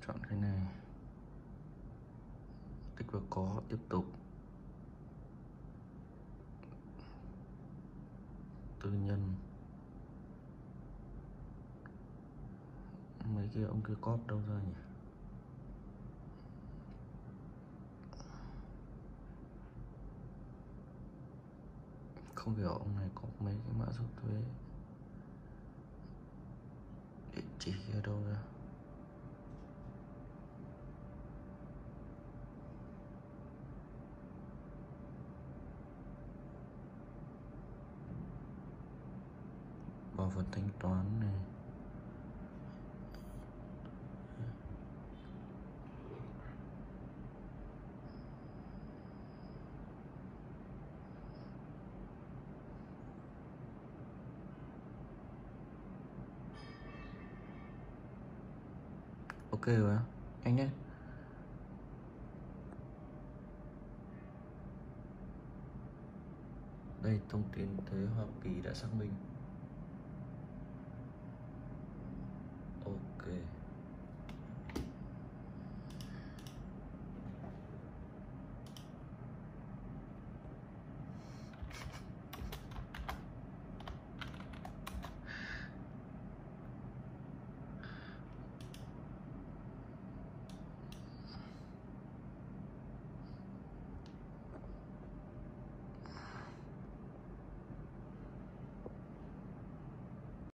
Chọn cái này, tích vào có, tiếp tục, tư nhân. Mấy kia ông kia cóp đâu ra nhỉ? Không hiểu ông này có mấy cái mã số thuế, địa chỉ ở đâu ra? Vào phần thanh toán này, ok rồi anh nhé. Đây, thông tin thuế Hoa Kỳ đã xác minh.